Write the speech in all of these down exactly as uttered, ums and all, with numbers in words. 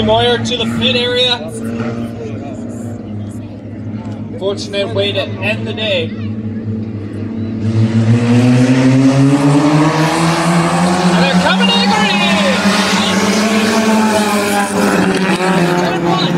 Moyer to the pit area. Fortunate way to end the day. And they're coming to the green! Turn one.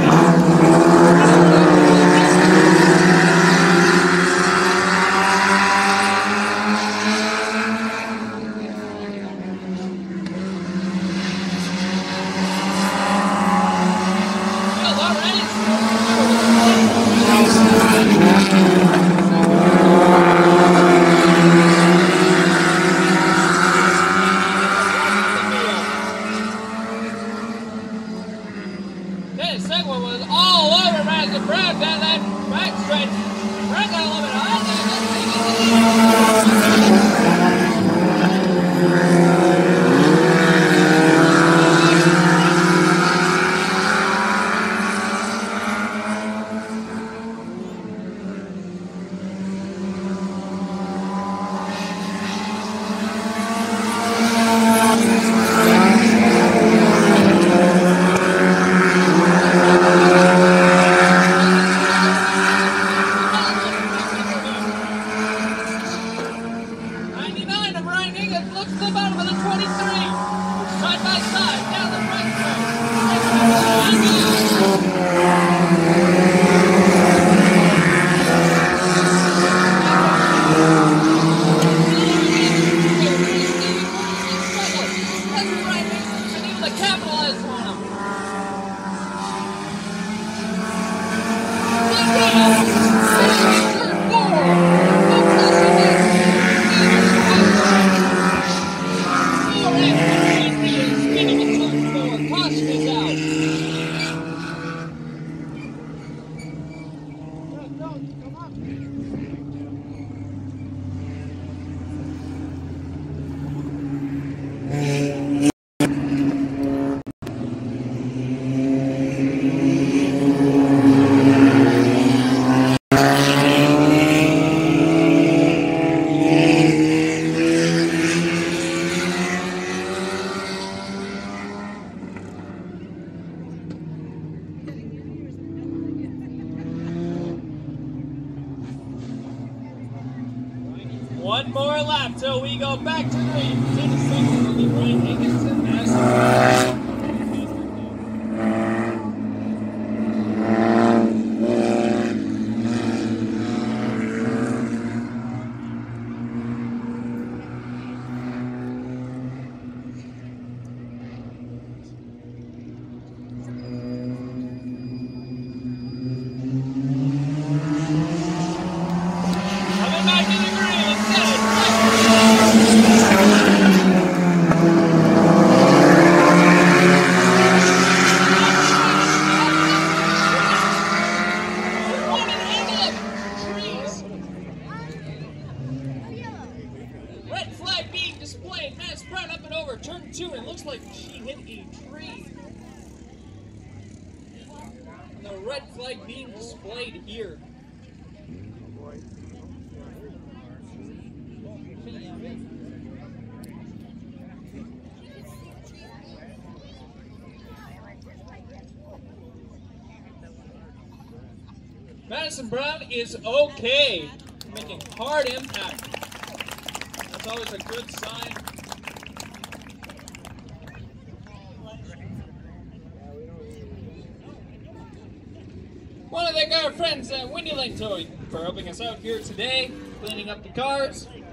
That second one was all over Madison Brown down that back stretch. Brown got a little bit high looks to the bottom of the twenty-three. Side by side, down the right been able to capitalize on him. One more lap till we go back to the green. Brian Higginson has coming back to the green instead. Red flag being displayed. Matt Sprout up and over turn two, and it looks like she hit a tree. And the red flag being displayed here. Madison Brown is okay, making hard impact. That's always a good sign. Want to thank our friends at Windy Lane Towing for helping us out here today, cleaning up the cars.